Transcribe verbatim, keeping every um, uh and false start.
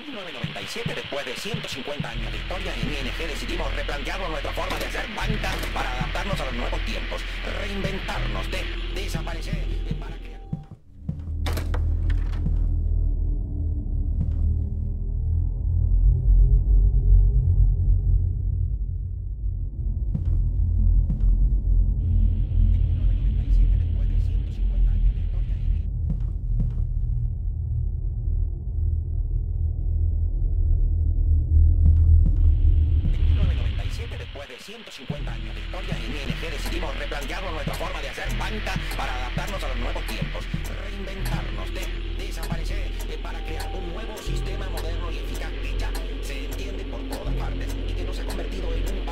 mil novecientos noventa y siete, después de ciento cincuenta años de historia, en I N G decidimos replantearnos nuestra forma de hacer banca para adaptarnos a los nuevos tiempos, reinventarnos, de desaparecer, eh, para crear... Después de ciento cincuenta años de historia, en I N G decidimos replantearnos nuestra forma de hacer banca para adaptarnos a los nuevos tiempos, reinventarnos, de desaparecer, eh, para crear un nuevo sistema moderno y eficaz que ya se entiende por todas partes y que nos ha convertido en un